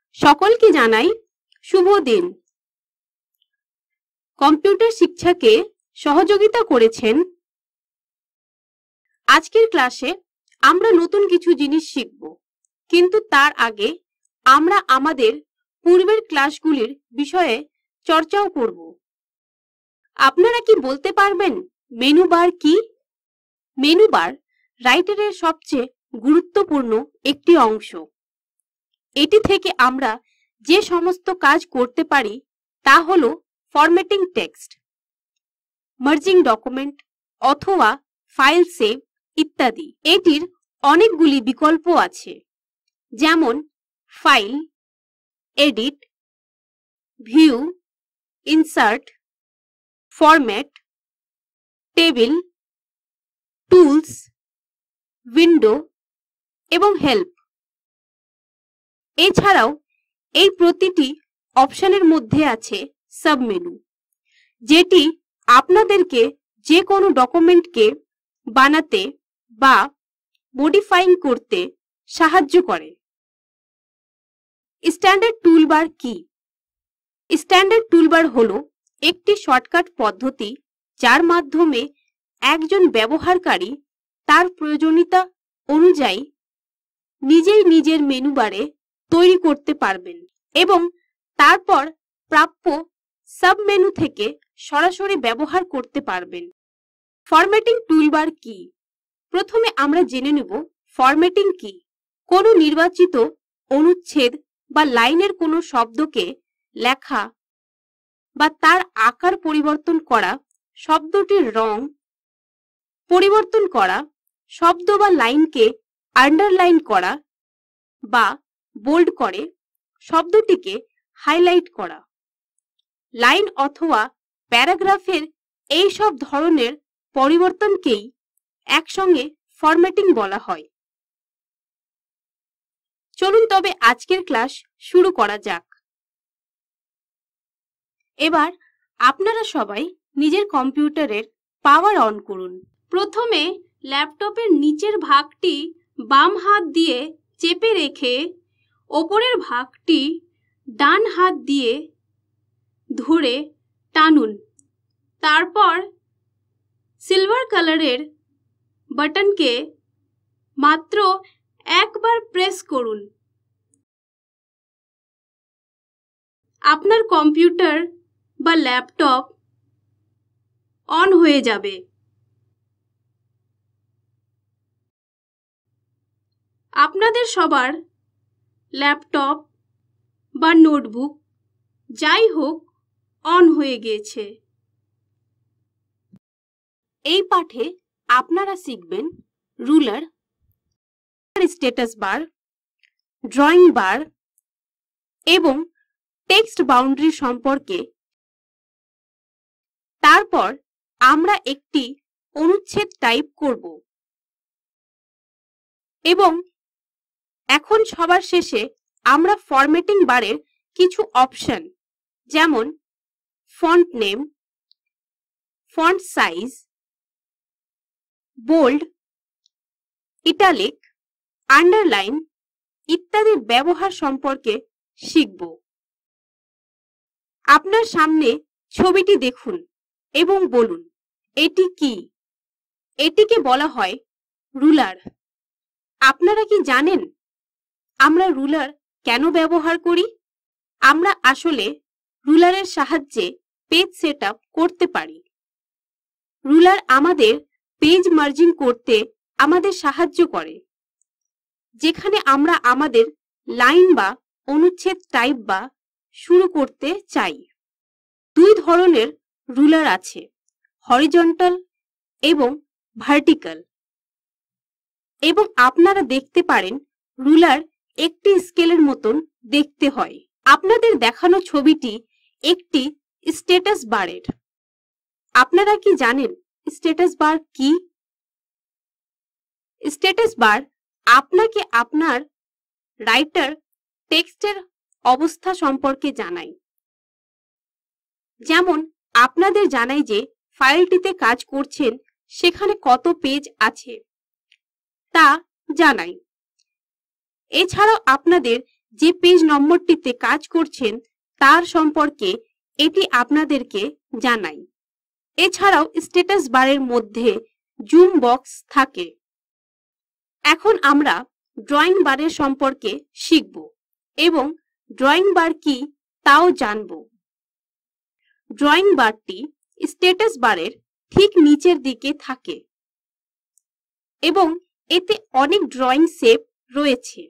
সকলকে জানাই শুভ দিন। কম্পিউটার শিক্ষাকে সহযোগিতা করেছেন। আজকের ক্লাসে আমরা নতুন কিছু জিনিস শিখব, কিন্তু তার আগে আমরা আমাদের পূর্বের ক্লাসগুলির বিষয়ে চর্চাও করব। আপনারা কি বলতে পারবেন মেনু বার কি? মেনু বার রাইটারের সবচেয়ে গুরুত্বপূর্ণ একটি অংশ। এটি থেকে আমরা যে সমস্ত কাজ করতে পারি তা হলো ফরম্যাটিং টেক্সট, মার্জিং ডকুমেন্ট অথবা ফাইল সেভ ইত্যাদি। এটির অনেকগুলি বিকল্প আছে, যেমন file, edit, view, insert, format, table, tools, window এবং হেল্প। এছাড়াও এই প্রতিটি অপশনের মধ্যে আছে সাবমেনু, যেটি আপনাদেরকে যে কোনো ডকুমেন্টকে বানাতে বা মডিফাইং করতে সাহায্য করে। স্ট্যান্ডার্ড টুলবার কি? স্ট্যান্ডার্ড টুলবার হলো একটি শর্টকাট পদ্ধতি যার মাধ্যমে একজন ব্যবহারকারী তার প্রয়োজনীয়তা অনুযায়ী নিজেই নিজের মেনু বারে তৈরি করতে পারবেন এবং তারপর প্রাপ্য সাবমেনু থেকে সরাসরি ব্যবহার করতে পারবেন। ফরম্যাটিং টুলবার কি? প্রথমে আমরা জেনে নেব ফরম্যাটিং কি। কোনো নির্বাচিত অনুচ্ছেদ বা লাইনের কোনো শব্দকে লেখা বা তার আকার পরিবর্তন করা, শব্দটির রং পরিবর্তন করা, শব্দ বা লাইনকে আন্ডারলাইন করা বা বোল্ড করে শব্দটিকে হাইলাইট করা, লাইন অথবা প্যারাগ্রাফের এই সব ধরনের পরিবর্তনকেই একসঙ্গে ফরম্যাটিং বলা হয়। চলুন তবে আজকের ক্লাস শুরু করা যাক। এবার আপনারা সবাই নিজের কম্পিউটারের পাওয়ার অন করুন। প্রথমে ল্যাপটপের নিচের ভাগটি বাম হাত দিয়ে চেপে রেখে ওপরের ভাগটি ডান হাত দিয়ে ধরে টানুন। তারপর সিলভার কালারের বাটনকে মাত্র একবার প্রেস করুন। আপনার কম্পিউটার বা ল্যাপটপ অন হয়ে যাবে। আপনাদের সবার ল্যাপটপ বা নোটবুক যাই হোক অন হয়ে গিয়েছে। এই পাঠে আপনারা শিখবেন ruler, status bar, drawing bar এবং টেক্সট বাউন্ডারি সম্পর্কে। তারপর আমরা একটি অনুচ্ছেদ টাইপ করব এবং এখন সবার শেষে আমরা ফরম্যাটিং বারের কিছু অপশন, যেমন font name, font size, bold, italic, underline ইত্যাদির ব্যবহার সম্পর্কে শিখব। আপনার সামনে ছবিটি দেখুন এবং বলুন এটি কি? এটিকে বলা হয় রুলার। আপনারা কি জানেন আমরা রুলার কেন ব্যবহার করি? আমরা আসলে রুলারের সাহায্যে পেজ সেটআপ করতে পারি। রুলার আমাদের পেজ মার্জিং করতে আমাদের সাহায্য করে, যেখানে আমরা আমাদের লাইন বা অনুচ্ছেদ টাইপ বা শুরু করতে চাই। দুই ধরনের রুলার আছে, হরিজন্টাল এবং ভার্টিক্যাল, এবং আপনারা দেখতে পারেন রুলার একটি স্কেলের মতন দেখতে হয়। আপনাদের দেখানো ছবিটি একটি স্ট্যাটাস বারের। আপনারা কি জানেন স্ট্যাটাস বার কি? স্ট্যাটাস বার আপনাকে আপনার রাইটার টেক্সটের অবস্থা সম্পর্কে জানায়। যেমন আপনাদের জানায় যে ফাইলটিতে কাজ করছেন সেখানে কত পেজ আছে তা জানায়। এছাড়াও আপনাদের যে পেজ নম্বরটিতে কাজ করছেন তার সম্পর্কে এটি আপনাদেরকে জানায়। এছাড়াও স্ট্যাটাস বারের মধ্যে জুম বক্স থাকে। এখন আমরা ড্রয়িং বারের সম্পর্কে শিখব এবং ড্রয়িং বার কি তাও জানব। ড্রয়িং বারটি স্ট্যাটাস বারের ঠিক নিচের দিকে থাকে এবং এতে অনেক ড্রয়িং শেপ রয়েছে।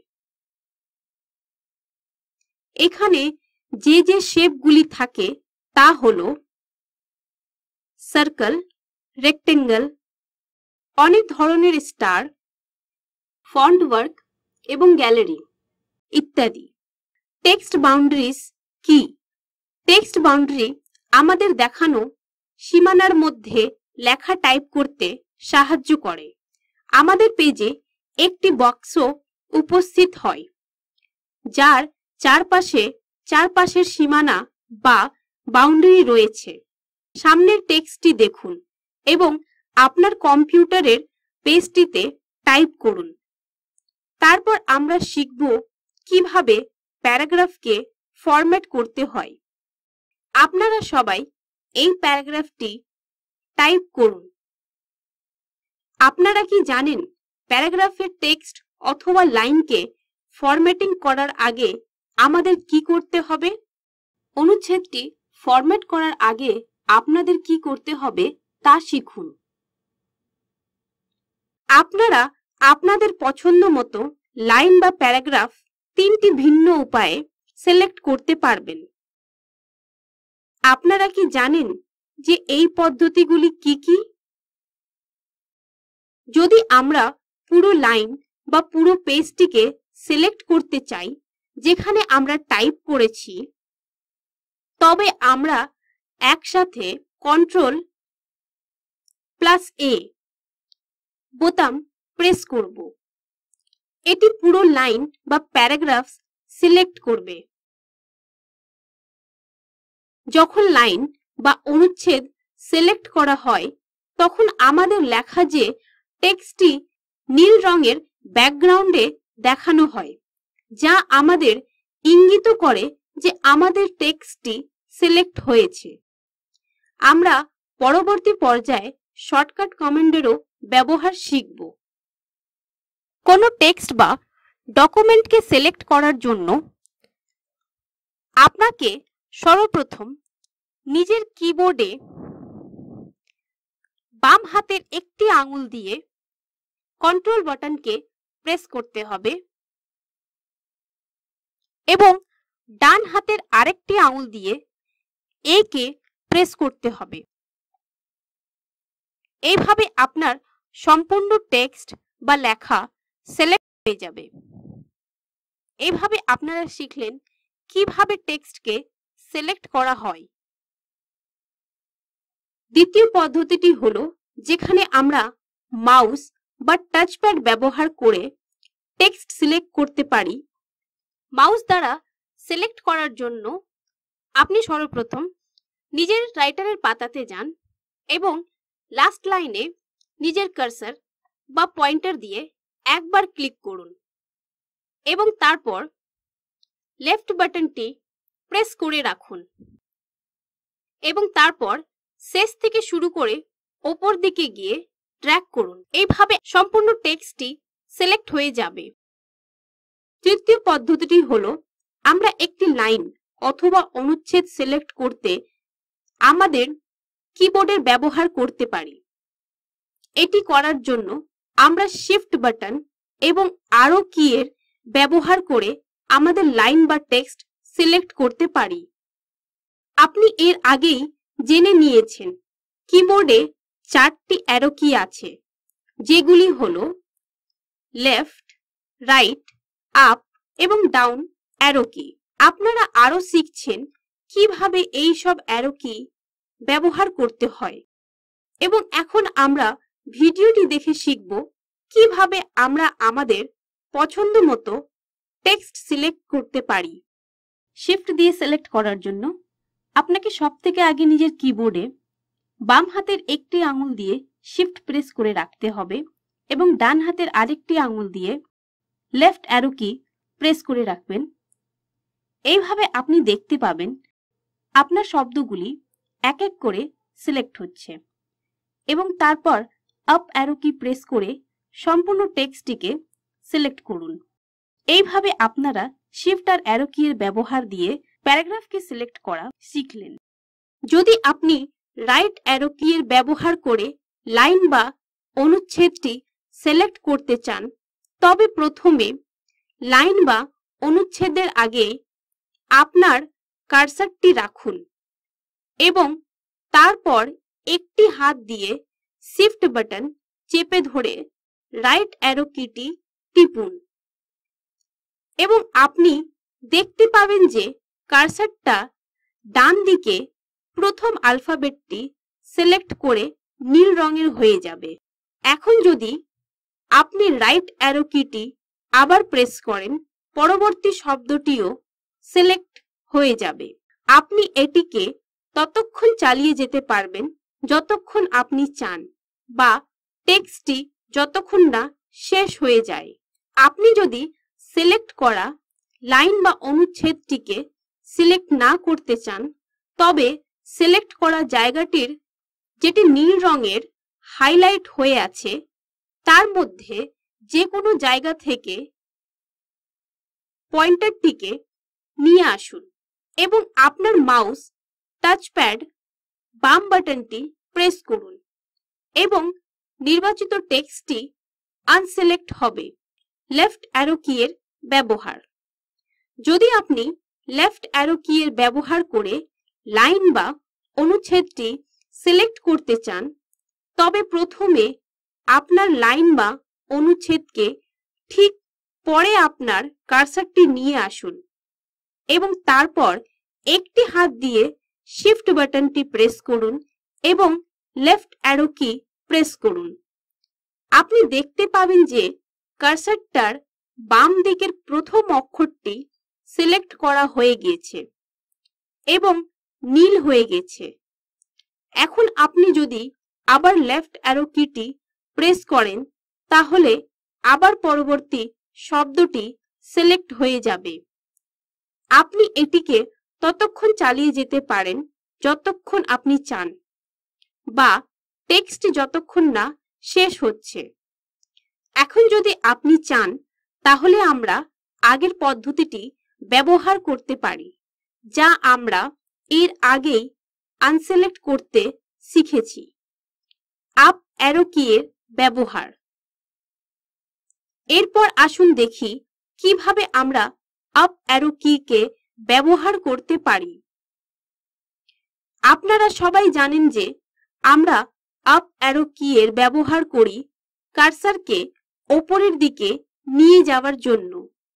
এখানে যে যে শেপগুলি থাকে তা হল সার্কেল, রেক্টেঙ্গল, অনেক ধরনের স্টার, ফন্ট ওয়ার্ক এবং গ্যালারি ইত্যাদি। টেক্সট বাউন্ডারিজ কি? টেক্সট বাউন্ডারি আমাদের দেখানো সীমানার মধ্যে লেখা টাইপ করতে সাহায্য করে। আমাদের পেজে একটি বক্স উপস্থিত হয় যার চারপাশের সীমানা বা বাউন্ডারি রয়েছে। সামনের টেক্সটটি দেখুন এবং আপনার কম্পিউটারের পেজটিতে টাইপ করুন। তারপর আমরা শিখব কিভাবে প্যারাগ্রাফকে ফরম্যাট করতে হয়। আপনারা সবাই এই প্যারাগ্রাফটি টাইপ করুন। আপনারা কি জানেন প্যারাগ্রাফের টেক্সট অথবা লাইনকে ফরম্যাটিং করার আগে আমাদের কি করতে হবে? অনুচ্ছেদটি ফরম্যাট করার আগে আপনাদের কি করতে হবে তা শিখুন। আপনারা আপনাদের পছন্দ মতো লাইন বা প্যারাগ্রাফ 3টি ভিন্ন উপায়ে সিলেক্ট করতে পারবেন। আপনারা কি জানেন যে এই পদ্ধতিগুলি কি কি? যদি আমরা পুরো লাইন বা পুরো পেজটিকে সিলেক্ট করতে চাই যেখানে আমরা টাইপ করেছি, তবে আমরা একসাথে Ctrl+A বোতাম প্রেস করব। এটি পুরো লাইন বা প্যারাগ্রাফ সিলেক্ট করবে। যখন লাইন বা অনুচ্ছেদ সিলেক্ট করা হয় তখন আমাদের লেখা যে টেক্সটটি নীল রঙের ব্যাকগ্রাউন্ডে দেখানো হয়, যা আমাদের ইঙ্গিত করে যে আমাদের টেক্সটটি সিলেক্ট হয়েছে। আমরা পরবর্তী পর্যায়ে শর্টকাট কমান্ডেরও ব্যবহার শিখব। কোনো টেক্সট বা ডকুমেন্টকে সিলেক্ট করার জন্য আপনাকে সর্বপ্রথম নিজের কিবোর্ডে বাম হাতের একটি আঙুল দিয়ে কন্ট্রোল বাটনকে প্রেস করতে হবে এবং ডান হাতের আরেকটি আঙুল দিয়ে A কে প্রেস করতে হবে। এইভাবে আপনার সম্পূর্ণ টেক্সট বা লেখা সিলেক্ট হয়ে যাবে। এইভাবে আপনারা শিখলেন কিভাবে টেক্সটকে সিলেক্ট করা হয়। দ্বিতীয় পদ্ধতিটি হলো যেখানে আমরা মাউস বা টাচপ্যাড ব্যবহার করে টেক্সট সিলেক্ট করতে পারি। মাউস দ্বারা সিলেক্ট করার জন্য আপনি সর্বপ্রথম নিজের রাইটারের পাতাতে যান এবং লাস্ট লাইনে নিজের কার্সর বা পয়েন্টার দিয়ে একবার ক্লিক করুন এবং তারপর লেফট বাটনটি প্রেস করে রাখুন এবং তারপর শেষ থেকে শুরু করে ওপর দিকে গিয়ে ড্র্যাগ করুন। এইভাবে সম্পূর্ণ টেক্সটটি সিলেক্ট হয়ে যাবে। তৃতীয় পদ্ধতিটি হলো আমরা একটি লাইন অথবা অনুচ্ছেদ সিলেক্ট করতে আমাদের কিবোর্ডের ব্যবহার করতে পারি। এটি করার জন্য আমরা শিফট বাটন এবং আরো কি এর ব্যবহার করে আমাদের লাইন বা টেক্সট সিলেক্ট করতে পারি। আপনি এর আগেই জেনে নিয়েছেন কিবোর্ডে 4টি অ্যারো কি আছে, যেগুলি হলো লেফট, রাইট, আপ এবং ডাউন অ্যারো কি। আপনারা আরো শিখছেন কিভাবে এই সব অ্যারো কি ব্যবহার করতে হয় এবং এখন আমরা ভিডিওটি দেখে শিখব কিভাবে আমরা আমাদের পছন্দ মতো টেক্সট সিলেক্ট করতে পারি। শিফট দিয়ে সিলেক্ট করার জন্য আপনাকে সবথেকে আগে নিজের কিবোর্ডে বাম হাতের একটি আঙুল দিয়ে শিফট প্রেস করে রাখতে হবে এবং ডান হাতের আরেকটি আঙুল দিয়ে লেফট অ্যারো কি প্রেস করে রাখবেন এইভাবে আপনি দেখতে পাবেন আপনার শব্দগুলি এক এক করে সিলেক্ট হচ্ছে এবং তারপর আপ অ্যারো কি প্রেস করে সম্পূর্ণ টেক্সটটিকে সিলেক্ট করুন। এইভাবে আপনারা শিফট আর অ্যারো কি এর ব্যবহার দিয়ে প্যারাগ্রাফকে সিলেক্ট করা শিখলেন। যদি আপনি রাইট অ্যারো কি এর ব্যবহার করে লাইন বা অনুচ্ছেদটি সিলেক্ট করতে চান, তবে প্রথমে লাইন বা অনুচ্ছেদের আগে আপনার কার্সারটি রাখুন এবং তারপর একটি হাত দিয়ে শিফট বাটন চেপে ধরে রাইট অ্যারো কিটি টিপুন এবং আপনি দেখতে পাবেন যে কার্সারটা ডান দিকে প্রথম আলফাবেটটি সিলেক্ট করে নীল রঙের হয়ে যাবে। এখন যদি আপনি রাইট অ্যারো কিটি আবার প্রেস করেন, পরবর্তী শব্দটিও সিলেক্ট হয়ে যাবে। আপনি এটিকে ততক্ষণ চালিয়ে যেতে পারবেন যতক্ষণ আপনি চান বা টেক্সটটি যতক্ষণ না শেষ হয়ে যায়। আপনি যদি সিলেক্ট করা লাইন বা অনুচ্ছেদটিকে সিলেক্ট না করতে চান, তবে সিলেক্ট করা জায়গাটির যেটি নীল রঙের হাইলাইট হয়ে আছে তার মধ্যে যে কোনো জায়গা থেকে পয়েন্টারটিকে নিয়ে আসুন এবং আপনার মাউস টাচপ্যাড বাম বাটনটি প্রেস করুন এবং নির্বাচিত টেক্সটটি আনসিলেক্ট হবে। লেফট অ্যারো কি এর ব্যবহার। যদি আপনি লেফট অ্যারো কি এর ব্যবহার করে লাইন বা অনুচ্ছেদটি সিলেক্ট করতে চান, তবে প্রথমে আপনার লাইন বা অনুচ্ছেদকে ঠিক পরে আপনার কার্সারটি নিয়ে আসুন এবং তারপর একটি হাত দিয়ে শিফট বাটনটি প্রেস করুন এবং লেফট অ্যারো কি প্রেস করুন। আপনি দেখতে পাবেন যে কার্সারটার বাম দিকের প্রথম অক্ষরটি সিলেক্ট করা হয়ে গিয়েছে এবং নীল হয়ে গেছে। এখন আপনি যদি আবার লেফট অ্যারো কিটি প্রেস করেন, তাহলে আবার পরবর্তী শব্দটি সিলেক্ট হয়ে যাবে। আপনি এটিকে ততক্ষণ চালিয়ে যেতে পারেন যতক্ষণ আপনি চান বা টেক্সট যতক্ষণ না শেষ হচ্ছে। এখন যদি আপনি চান, তাহলে আমরা আগের পদ্ধতিটি ব্যবহার করতে পারি যা আমরা এর আগেই আনসিলেক্ট করতে শিখেছি। আপ অ্যারো কি এর ব্যবহার। এরপর আসুন দেখি কিভাবে আমরা আপ অ্যারো কি কে ব্যবহার করতে পারি। আপনারা সবাই জানেন যে আমরা আপ অ্যারো কি এর ব্যবহার করি কার্সারকে উপরের দিকে নিয়ে যাওয়ার জন্য।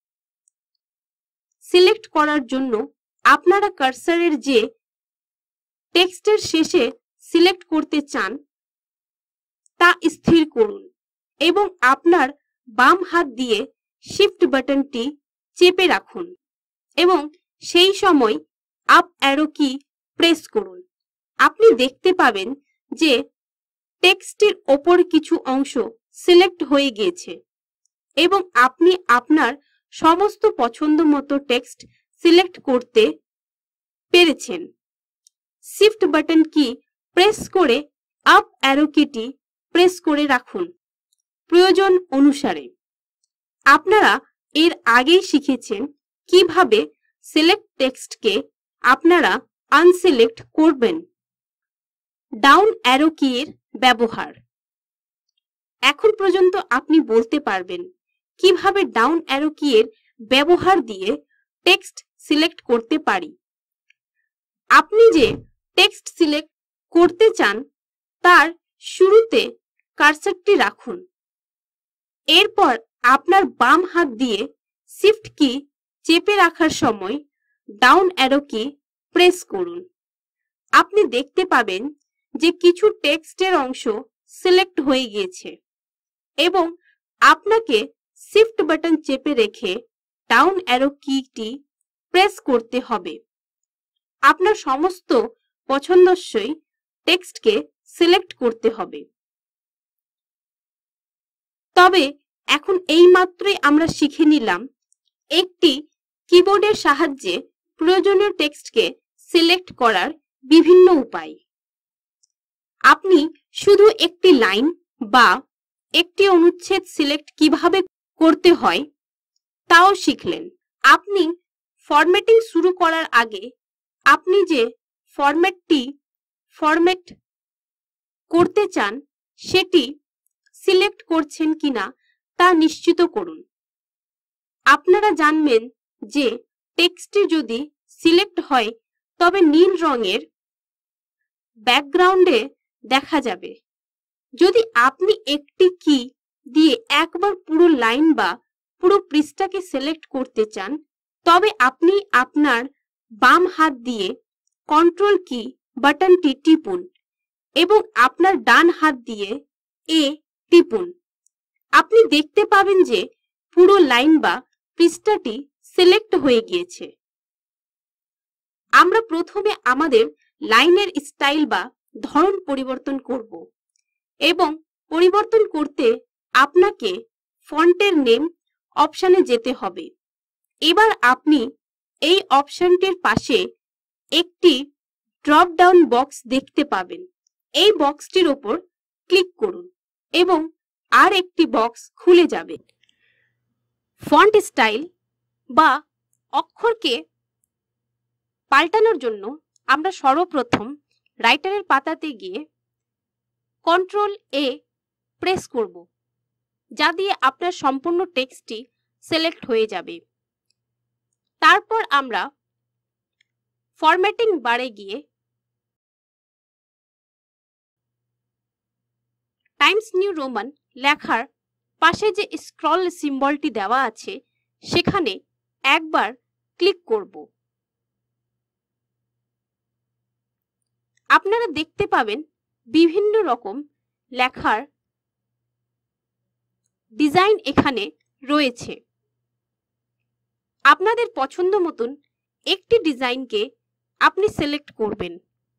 সিলেক্ট করার জন্য আপনারা কার্সারের যে টেক্সটের শেষে সিলেক্ট করতে চান তা স্থির করুন এবং আপনার বাম হাত দিয়ে শিফট বাটনটি চেপে রাখুন এবং সেই সময় আপ অ্যারো কি প্রেস করুন। আপনি দেখতে পাবেন যে টেক্সটের ওপর কিছু অংশ সিলেক্ট হয়ে গিয়েছে এবং আপনি আপনার সমস্ত পছন্দ মতো টেক্সট সিলেক্ট করতে পেরেছেন। শিফট বাটন কি প্রেস করে আপ অ্যারো কিটি প্রেস করে রাখুন প্রয়োজন অনুসারে। আপনারা এর আগেই শিখেছেন কিভাবে সিলেক্ট টেক্সটকে আপনারা আনসিলেক্ট করবেন। ডাউন অ্যারো কি এর ব্যবহার। এখন পর্যন্ত আপনি বলতে পারবেন কিভাবে ডাউন অ্যারো কি এর ব্যবহার দিয়ে টেক্সট সিলেক্ট করতে পারি। আপনি যে টেক্সট সিলেক্ট করতে চান তার শুরুতে কার্সারটি রাখুন। এরপর আপনার বাম হাত দিয়ে শিফট কি চেপে রাখার সময় ডাউন অ্যারো কি প্রেস করুন। আপনি দেখতে পাবেন যে কিছু টেক্সটের অংশ সিলেক্ট হয়ে গিয়েছে এবং আপনাকে শিফট বাটন চেপে রেখে ডাউন অ্যারো কিটি প্রেস করতে হবে। আপনার সমস্ত পছন্দসই টেক্সটকে সিলেক্ট করতে হবে। তবে এখন এই মাত্রই আমরা শিখে নিলাম একটি কিবোর্ডের সাহায্যে প্রয়োজনীয় টেক্সটকে সিলেক্ট করার বিভিন্ন উপায়। আপনি শুধু একটি লাইন বা একটি অনুচ্ছেদ সিলেক্ট কিভাবে করতে হয় তাও শিখলেন। আপনি ফরম্যাটিং শুরু করার আগে আপনি যে ফরম্যাট করতে চান সেটি সিলেক্ট করছেন কিনা তা নিশ্চিত করুন। আপনারা জানবেন যে টেক্সটটি যদি সিলেক্ট হয় তবে নীল রঙের ব্যাকগ্রাউন্ডে দেখা যাবে। যদি আপনি একটি কি দিয়ে একবার পুরো লাইন বা পুরো পৃষ্ঠাকে সিলেক্ট করতে চান তবে আপনি আপনার বাম হাত দিয়ে কন্ট্রোল কি বাটনটি টিপুন এবং আপনার ডান হাত দিয়ে এ টিপুন। আপনি দেখতে পাবেন যে পুরো লাইন বা পৃষ্ঠাটি সিলেক্ট হয়ে গিয়েছে। আমরা প্রথমে আমাদের লাইনের স্টাইল বা ধরন পরিবর্তন করব এবং পরিবর্তন করতে আপনাকে ফন্টের নেম অপশনে যেতে হবে। এবার আপনি এই অপশনটির পাশে একটি ড্রপ ডাউন বক্স দেখতে পাবেন। এই বক্সটির উপর ক্লিক করুন এবং আর একটি বক্স খুলে যাবে। ফন্ট স্টাইল বা অক্ষরকে পাল্টানোর জন্য আমরা সর্বপ্রথম রাইটারের পাতাতে গিয়ে কন্ট্রোল এ প্রেস করব, যা দিয়ে আপনার সম্পূর্ণ টেক্সটটি সিলেক্ট হয়ে যাবে। তারপর আমরা ফরম্যাটিং বারে গিয়ে টাইমস নিউ রোমান লেখার পাশে যে স্ক্রল সিম্বলটি দেওয়া আছে সেখানে একবার ক্লিক করব। আপনারা দেখতে পাবেন বিভিন্ন রকম লেখার ডিজাইন এখানে রয়েছে। আপনাদের পছন্দ মতন একটি ডিজাইনকে আপনি সিলেক্ট করবেন।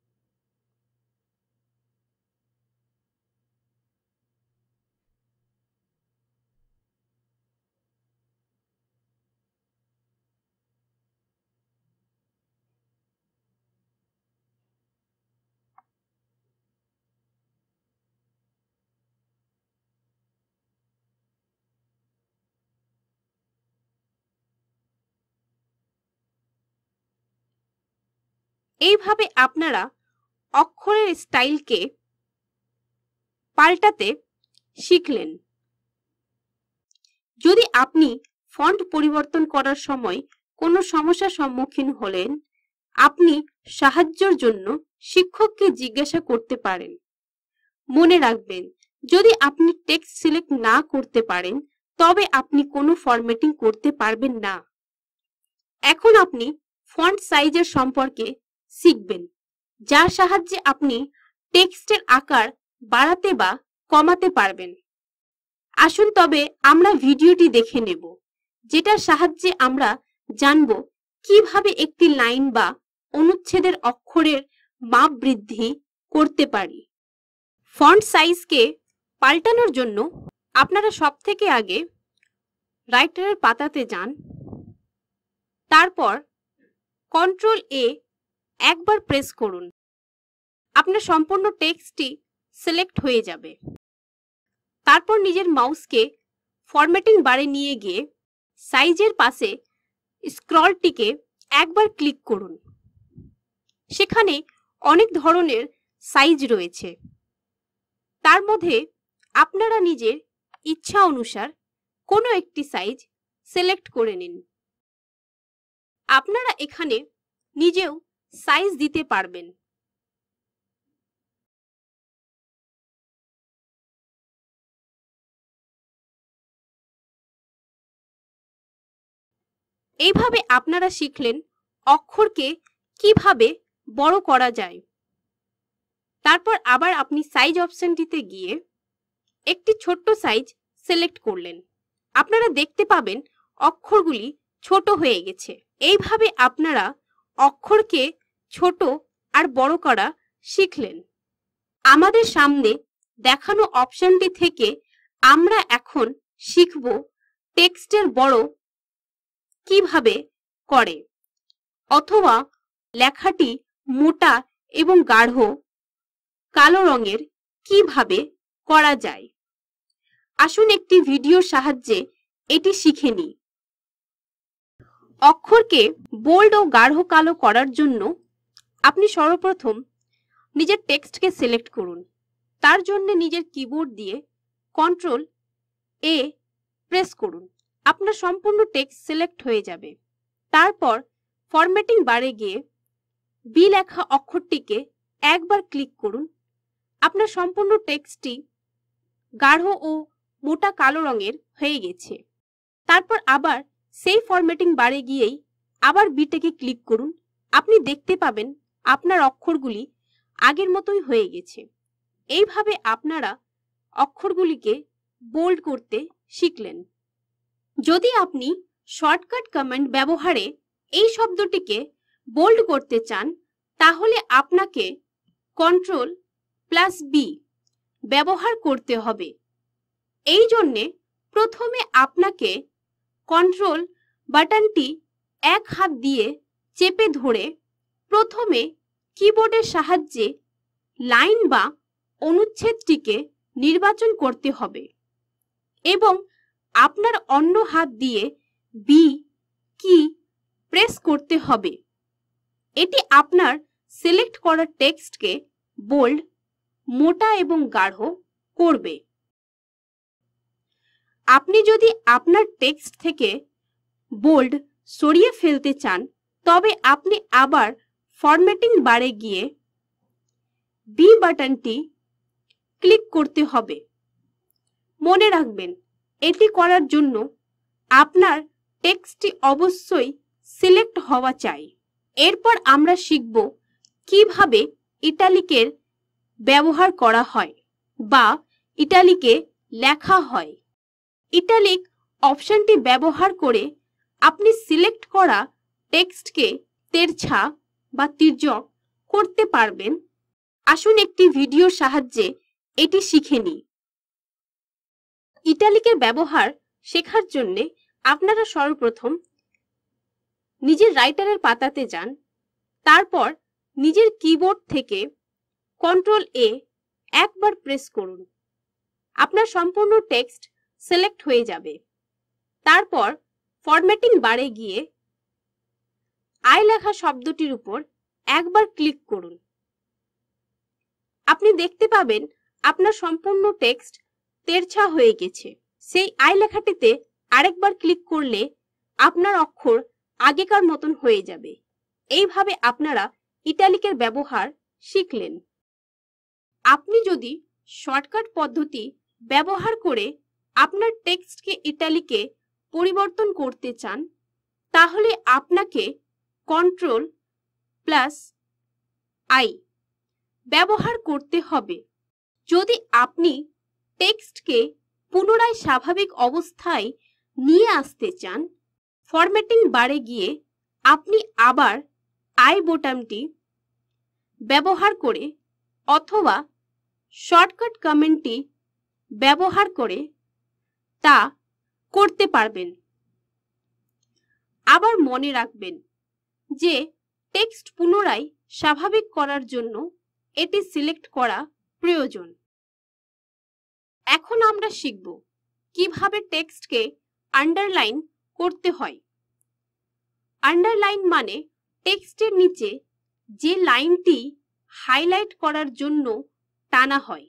এইভাবে আপনারা অক্ষরের স্টাইলকে পাল্টাতে শিখলেন। যদি আপনি ফন্ট পরিবর্তন করার সময় কোনো সমস্যার সম্মুখীন হলেন, আপনি সাহায্যের জন্য শিক্ষককে জিজ্ঞাসা করতে পারেন। মনে রাখবেন, যদি আপনি টেক্সট সিলেক্ট না করতে পারেন তবে আপনি কোনো ফরম্যাটিং করতে পারবেন না। এখন আপনি ফন্ট সাইজের সম্পর্কে শিখবেন, যার সাহায্যে আপনি টেক্সটের আকার বাড়াতে বা কমাতে পারবেন। আসুন তবে আমরা ভিডিওটি দেখে নেব, যেটার সাহায্যে আমরা জানব কিভাবে একটি লাইন বা অনুচ্ছেদের অক্ষরের মাপ বৃদ্ধি করতে পারি। ফন্ট সাইজকে পাল্টানোর জন্য আপনারা সবথেকে আগে রাইটারের পাতাতে যান, তারপর কন্ট্রোল এ একবার প্রেস করুন। আপনার সম্পূর্ণ টেক্সটটি সিলেক্ট হয়ে যাবে। তারপর নিজের মাউসকে ফরম্যাটিং বারে নিয়ে গিয়ে সাইজের পাশে স্ক্রলটিকে একবার ক্লিক করুন। সেখানে অনেক ধরনের সাইজ রয়েছে, তার মধ্যে আপনারা নিজের ইচ্ছা অনুসার কোনো একটি সাইজ সিলেক্ট করে নিন। আপনারা এখানে নিজেও সাইজ দিতে পারবেন। এইভাবে আপনারা শিখলেন অক্ষরকে কিভাবে বড় করা যায়। তারপর আবার আপনি সাইজ অপশনটিতে গিয়ে একটি ছোট্ট সাইজ সিলেক্ট করলেন। আপনারা দেখতে পাবেন অক্ষরগুলি ছোট হয়ে গেছে। এইভাবে আপনারা অক্ষরকে ছোট আর বড় করা শিখলেন। আমাদের সামনে দেখানো অপশনটি থেকে আমরা এখন শিখব টেক্সটের বড় কিভাবে করে। অথবা লেখাটি মোটা এবং গাঢ় কালো রঙের কিভাবে করা যায়। আসুন একটি ভিডিওর সাহায্যে এটি শিখে নিই। অক্ষরকে বোল্ড ও গাঢ় কালো করার জন্য আপনি সর্বপ্রথম নিজের টেক্সটকে সিলেক্ট করুন। তার জন্য নিজের কিবোর্ড দিয়ে Ctrl+A প্রেস করুন। আপনার সম্পূর্ণ টেক্সট সিলেক্ট হয়ে যাবে। তারপর ফরম্যাটিং বারে গিয়ে বি লেখা অক্ষরটিকে একবার ক্লিক করুন। আপনার সম্পূর্ণ টেক্সটটি গাঢ় ও মোটা কালো রঙের হয়ে গেছে। তারপর আবার সেই ফরম্যাটিং বারে গিয়েই আবার বিটাকে ক্লিক করুন। আপনি দেখতে পাবেন আপনার অক্ষরগুলি আগের মতোই হয়ে গেছে। এইভাবে আপনারা অক্ষরগুলিকে বোল্ড করতে শিখলেন। যদি আপনি শর্টকাট কমান্ড ব্যবহারে এই শব্দটিকে বোল্ড করতে চান, তাহলে আপনাকে Ctrl+B ব্যবহার করতে হবে। এই জন্যে প্রথমে আপনাকে কন্ট্রোল বাটনটি এক হাত দিয়ে চেপে ধরে প্রথমে কিবোর্ডের সাহায্যে লাইন বা অনুচ্ছেদটিকে নির্বাচন করতে হবে এবং আপনার অন্য হাত দিয়ে বি কি প্রেস করতে হবে। এটি আপনার সিলেক্ট করা টেক্সটকে বোল্ড, মোটা এবং গাঢ় করবে। আপনি যদি আপনার টেক্সট থেকে বোল্ড সরিয়ে ফেলতে চান, তবে আপনি আবার ফরম্যাটিং বারে গিয়ে বি বাটনটি ক্লিক করতে হবে। মনে রাখবেন, এটি করার জন্য আপনার টেক্সটটি অবশ্যই সিলেক্ট হওয়া চাই। এরপর আমরা শিখব কিভাবে ইটালিকের ব্যবহার করা হয় বা ইটালিকে লেখা হয়। ইটালিক অপশনটি ব্যবহার করে আপনি সিলেক্ট করা টেক্সটকে তেরছা বা তির্যক করতে পারবেন। আসুন একটি ভিডিওর সাহায্যে এটি শিখে নিই। ইটালিকের ব্যবহার শেখার জন্য আপনারা সর্বপ্রথম নিজের রাইটারের পাতাতে যান। তারপর নিজের কিবোর্ড থেকে Ctrl+A একবার প্রেস করুন। আপনার সম্পূর্ণ টেক্সট সিলেক্ট হয়ে যাবে। তারপর ফরম্যাটিং বারে গিয়ে আই লেখা শব্দটির উপর একবার ক্লিক করুন। আপনি দেখতে পাবেন আপনার সম্পূর্ণ টেক্সট তেরছা হয়ে গেছে। সেই আই লেখাটিতে আরেকবার ক্লিক করলে আপনার অক্ষর আগেকার মতন হয়ে যাবে। এইভাবে আপনারা ইটালিকের ব্যবহার শিখলেন। আপনি যদি শর্টকাট পদ্ধতি ব্যবহার করে আপনার টেক্সটকে ইটালিকে পরিবর্তন করতে চান, তাহলে আপনাকে Ctrl+I ব্যবহার করতে হবে। যদি আপনি টেক্সটকে পুনরায় স্বাভাবিক অবস্থায় নিয়ে আসতে চান, ফরম্যাটিং বারে গিয়ে আপনি আবার আই বোতামটি ব্যবহার করে অথবা শর্টকাট কমান্ডটি ব্যবহার করে তা করতে পারবেন। আবার মনে রাখবেন যে টেক্সট পুনরায় স্বাভাবিক করার জন্য এটি সিলেক্ট করা প্রয়োজন। এখন আমরা শিখব কিভাবে টেক্সটকে আন্ডারলাইন করতে হয়। আন্ডারলাইন মানে টেক্সটের নিচে যে লাইনটি হাইলাইট করার জন্য টানা হয়,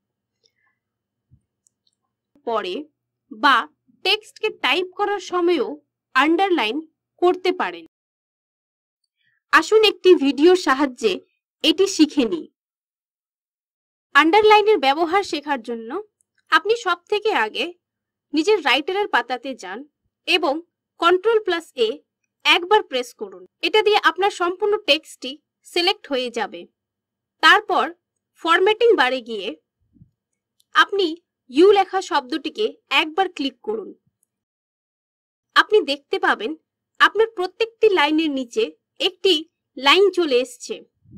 পরে বা টেক্সটকে টাইপ করার সময়ও আন্ডারলাইন করতে পারেন। আসুন একটি ভিডিওর সাহায্যে এটি শিখে নিই। আন্ডারলাইনের ব্যবহার শেখার জন্য আপনি সবথেকে আগে নিজের রাইটারের পাতাতে যান এবং Ctrl+A একবার প্রেস করুন। এটা দিয়ে আপনার সম্পূর্ণ টেক্সটটি সিলেক্ট হয়ে যাবে। তারপর ফরম্যাটিং বারে গিয়ে আপনি ইউ লেখা শব্দটিকে একবার ক্লিক করুন। আপনি দেখতে পাবেন আপনার প্রত্যেকটি লাইনের নিচে একটি লাইন চলে এসছে।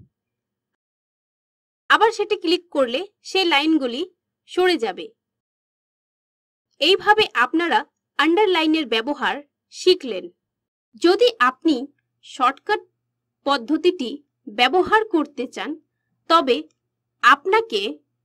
আবার সেটি ক্লিক করলে সেই লাইনগুলি সরে যাবে। এইভাবে আপনারা আন্ডারলাইনের ব্যবহার শিখলেন। যদি আপনি শর্টকাট পদ্ধতিটি ব্যবহার করতে চান তবে আপনাকে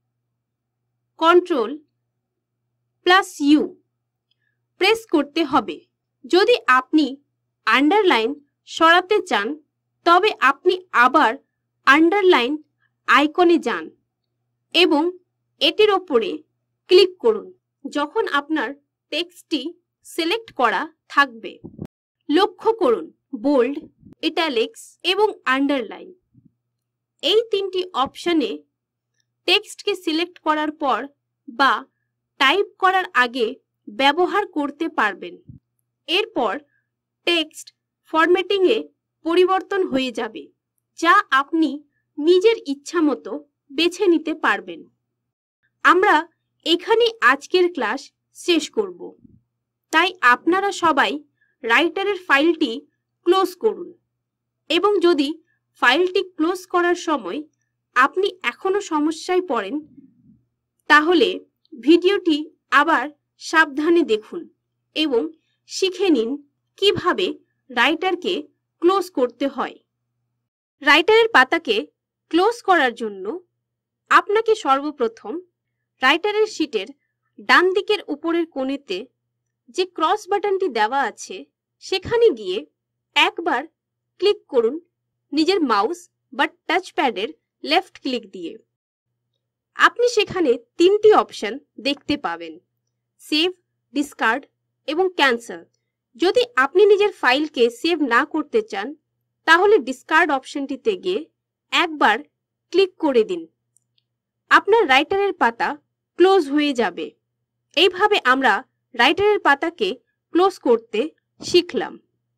Ctrl+U প্রেস করতে হবে। যদি আপনি আন্ডারলাইন সরাতে চান তবে আপনি আবার আন্ডারলাইন আইকনে যান এবং এটির ওপরে ক্লিক করুন যখন আপনার টেক্সটটি সিলেক্ট করা থাকবে। লক্ষ্য করুন বোল্ড, ইটালিক্স এবং আন্ডারলাইন এই তিনটি অপশনে টেক্সটকে সিলেক্ট করার পর বা টাইপ করার আগে ব্যবহার করতে পারবেন। এরপর টেক্সট ফরম্যাটিংয়ে পরিবর্তন হয়ে যাবে যা আপনি নিজের ইচ্ছামতো বেছে নিতে পারবেন। আমরা এখানে আজকের ক্লাস শেষ করব, তাই আপনারা সবাই রাইটারের ফাইলটি ক্লোজ করুন এবং যদি ফাইলটি ক্লোজ করার সময় আপনি এখনো সমস্যায় পড়েন তাহলে ভিডিওটি আবার সাবধানে দেখুন এবং শিখে নিন কিভাবে রাইটারকে ক্লোজ করতে হয়। রাইটারের পাতাকে ক্লোজ করার জন্য আপনাকে সর্বপ্রথম রাইটারের শীটের ডান দিকের উপরের কোণেতে যে ক্রস বাটনটি দেওয়া আছে সেখানে গিয়ে একবার ক্লিক করুন নিজের মাউস বা টাচপ্যাডের লেফট ক্লিক দিয়ে। আপনি সেখানে তিনটি অপশন দেখতে পাবেন, সেভ, ডিসকার্ড এবং ক্যান্সেল। যদি আপনি নিজের ফাইলকে সেভ না করতে চান তাহলে ডিসকার্ড অপশনটিতে গিয়ে একবার ক্লিক করে দিন। আপনার রাইটারের পাতা ক্লোজ হয়ে যাবে। এইভাবে আমরা রাইটারের পাতাকে ক্লোজ করতে শিখলাম।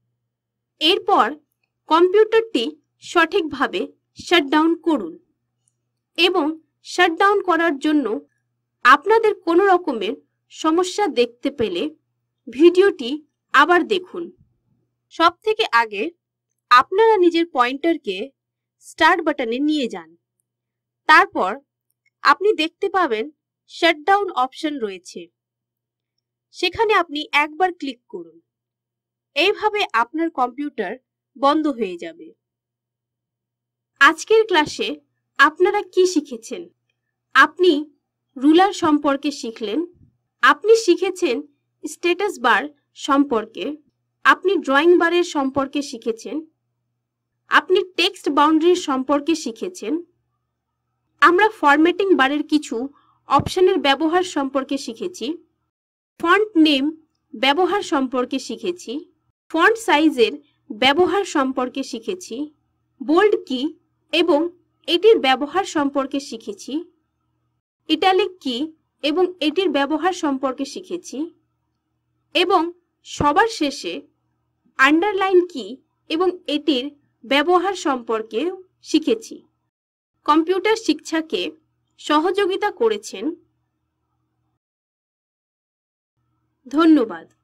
এরপর কম্পিউটারটি সঠিকভাবে শাটডাউন করুন এবং শাটডাউন করার জন্য আপনাদের কোনো রকমের সমস্যা দেখতে পেলে ভিডিওটি আবার দেখুন। সবথেকে আগে আপনারা নিজের পয়েন্টারকে স্টার্ট বাটনে নিয়ে যান। তারপর আপনি দেখতে পাবেন শাটডাউন অপশন রয়েছে, সেখানে আপনি একবার ক্লিক করুন। এইভাবে আপনার কম্পিউটার বন্ধ হয়ে যাবে। আজকের ক্লাসে আপনারা কি শিখেছেন? আপনি রুলার সম্পর্কে শিখলেন, আপনি শিখেছেন স্ট্যাটাস বার সম্পর্কে, আপনি ড্রয়িং বারের সম্পর্কে শিখেছেন, আপনি টেক্সট বাউন্ডারির সম্পর্কে শিখেছেন। আমরা ফরম্যাটিং বারের কিছু অপশনের ব্যবহার সম্পর্কে শিখেছি, ফন্ট নেম ব্যবহার সম্পর্কে শিখেছি, ফন্ট সাইজের ব্যবহার সম্পর্কে শিখেছি, বোল্ড কি এবং এটির ব্যবহার সম্পর্কে শিখেছি, ইটালিক কি এবং এটির ব্যবহার সম্পর্কে শিখেছি এবং সবার শেষে আন্ডারলাইন কি এবং এটির ব্যবহার সম্পর্কে শিখেছি। কম্পিউটার শিক্ষাকে সহযোগিতা করেছেন। ধন্যবাদ।